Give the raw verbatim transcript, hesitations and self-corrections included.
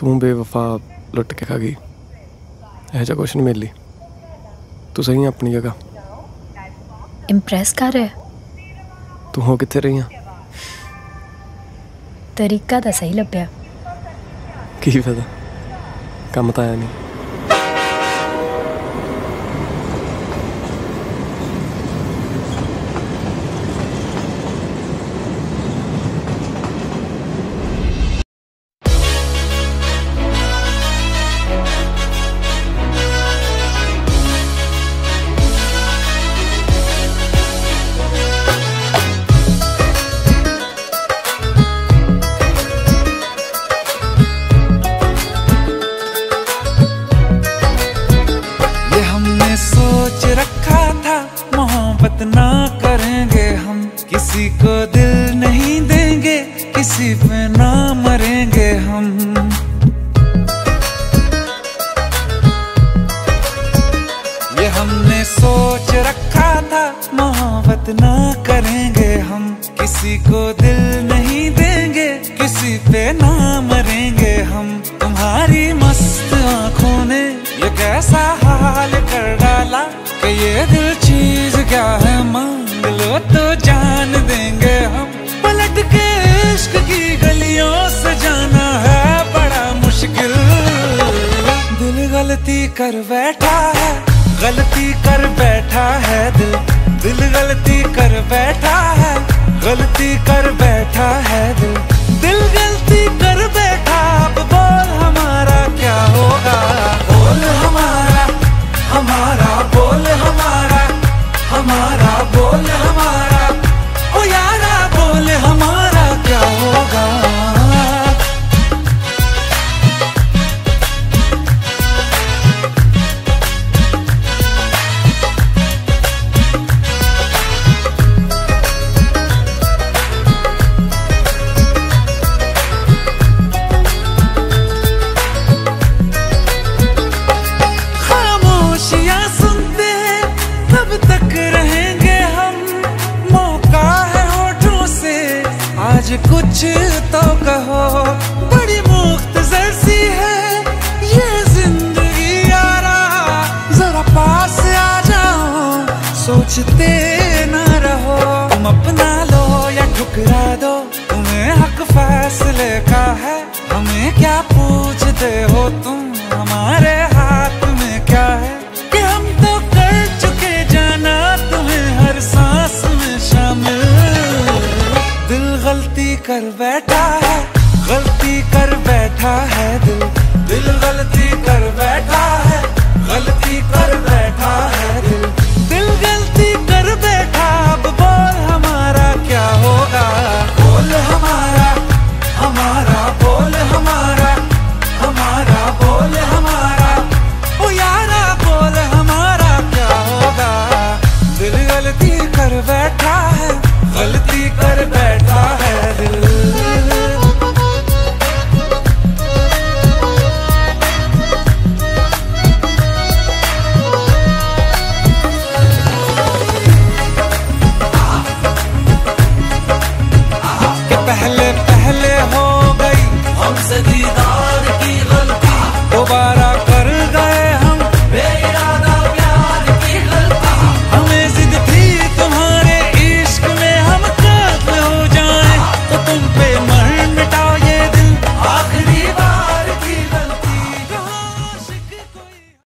तू बेवफा लुट के खा गई, यह जा कुछ नहीं मिली। तू सही है अपनी जगह। इंप्रेस कर रहे तू हो कितने रही है? तरीका तो सही लभ्या। की फायदा, कम तो आया नहीं। सोच रखा था मोहब्बत ना करेंगे हम, किसी को दिल नहीं देंगे, किसी पे ना मरेंगे हम। ये हमने सोच रखा था मोहब्बत ना करेंगे हम, किसी को दिल नहीं देंगे, किसी पे ना मरेंगे हम। तुम्हारी मस्त आंखों ने ये कैसा हाल कर डाला कि ये दिल चीज क्या है, मांग लो तो जान देंगे हम। पलट के इश्क की गलियों से जाना है बड़ा मुश्किल। दिल गलती कर बैठा है, गलती कर बैठा है दिल। दिल गलती कर बैठा है, गलती कर बैठा है दिल। दिल गलती कर बैठा, अब बोल हमारा क्या होगा। बोल हमारा हमारा बोल हमारा हमारा बोल हमारा, ओ यारा बोल हमारा क्या होगा। कुछ तो कहो, बड़ी मुख्तसर सी है ये जिंदगी यारा। जरा पास आ जाओ, सोचते ना रहो। तुम अपना लो या ठुकरा दो, तुम्हें हक फैसले का है। हमें क्या पूछते हो तुम, हमारे हाथ में क्या है। कि हम तो कर चुके जाना तुम्हें हर सांस में शामिल। दिल गलती कर बैठा है, गलती कर बैठा है दिल। दिल गलती कर बैठा है, गलती कर बैठा है दिल। दिल गलती कर बैठा, अब बोल हमारा क्या होगा। बोल हमारा हमारा बोल हमारा हमारा बोल हमारा, ओ यारा बोल हमारा क्या होगा। दिल गलती कर बैठा है, गलती कर बैठा है दिल। पहले